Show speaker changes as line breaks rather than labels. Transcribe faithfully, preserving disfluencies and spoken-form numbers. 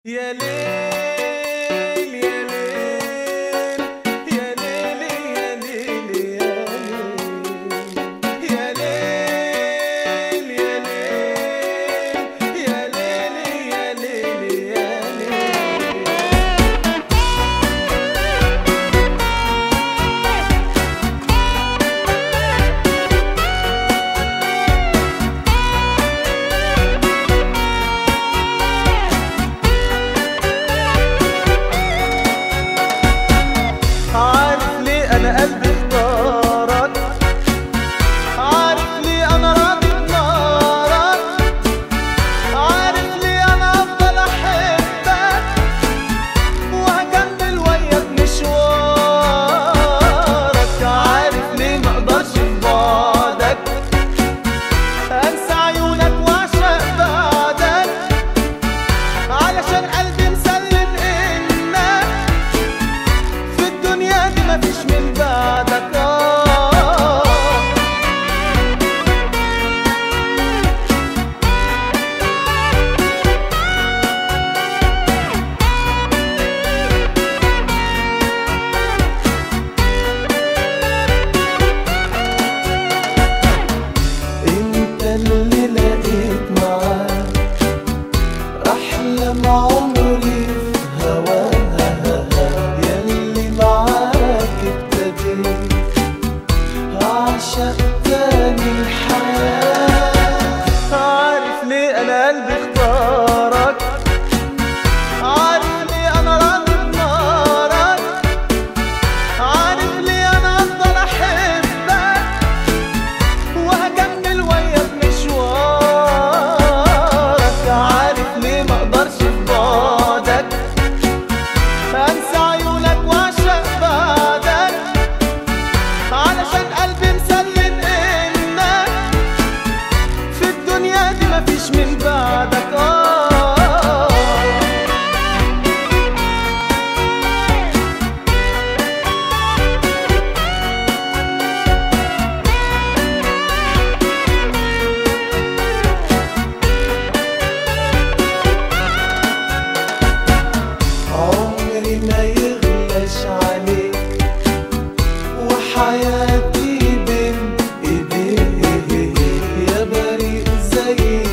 يا ليل يا ليل يا ليل يا ليل يا ليل يا ليل يا ليل يا ليل يا ليل. عارف ليه انا قلبي اختارك، عارف ليه انا راضي بنارك، عارف ليه انا افضل احبك وهكمل وياك مشوارك. عارف ليه مقدرش في بعدك انسى عيونك واعشق بعدك، علشان قلبي مسلم انك في الدنيا دي مفيش من بعدك. آه انت اللي لقيت معاك احلم عمري في هواها، ياللي معاك ابتديت اعشق تاني الحياة. عارف ليه انا قلبي اختارك، عارف ليه انا راضي بنارك، عارف ليه انا افضل احبك وهكمل وياك مشوارك. عارف ليه مقدرش في بعدك انسى عيونك واعشق بعدك، علشان قلبي مسلم انك في الدنيا دي مفيش من بعدك. آه عمري ما يغلاش عليك وحياتي بين ايديك، يا بريء زي